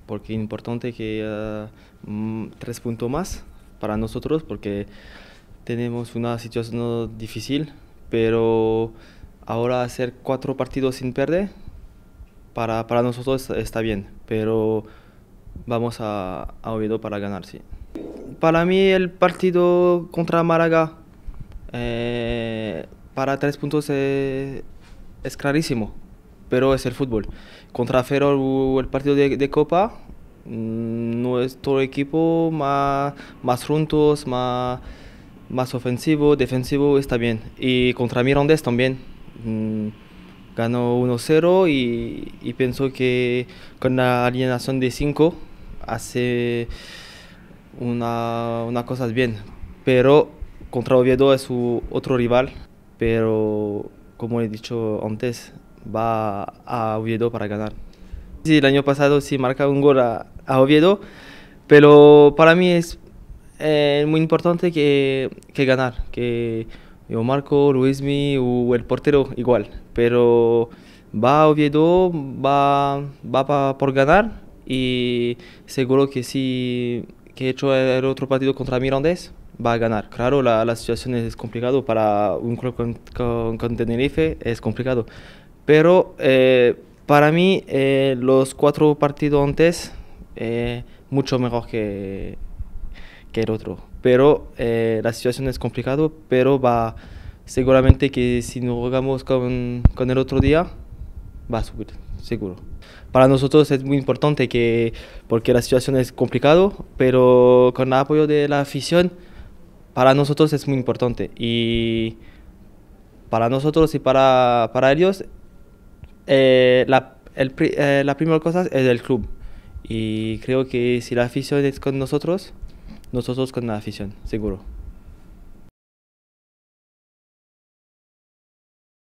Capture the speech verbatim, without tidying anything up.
porque es importante que uh, mm, tres puntos más para nosotros, porque tenemos una situación difícil, pero ahora hacer cuatro partidos sin perder, para, para nosotros está bien, pero vamos a, a Oviedo para ganar, sí. Para mí el partido contra Málaga, eh, para tres puntos eh, es clarísimo, pero es el fútbol. Contra Ferrol o el partido de, de Copa, mm, nuestro equipo más, más juntos, más, más ofensivo, defensivo está bien. Y contra Mirandés también. mm, Ganó uno cero y, y pienso que con la alineación de cinco hace una, una cosas bien. Pero contra Oviedo es su otro rival, pero como he dicho antes, va a Oviedo para ganar. Sí, el año pasado sí marca un gol a, a Oviedo, pero para mí es eh, muy importante que, que ganar, que yo marco, Luismi o el portero igual, pero va a Oviedo, va, va pa- por ganar y seguro que si que he hecho el otro partido contra Mirandés, va a ganar. Claro, la, la situación es complicada para un club con, con, con Tenerife, es complicado, pero eh, para mí eh, los cuatro partidos antes, eh, mucho mejor que que el otro. Pero eh, la situación es complicada, pero va seguramente que si nos jugamos con, con el otro día, va a subir, seguro. Para nosotros es muy importante que, porque la situación es complicada, pero con el apoyo de la afición, para nosotros es muy importante. Y para nosotros y para, para ellos, eh, la, el, pri- eh, la primera cosa es el club. Y creo que si la afición es con nosotros, nosotros con la afición, seguro.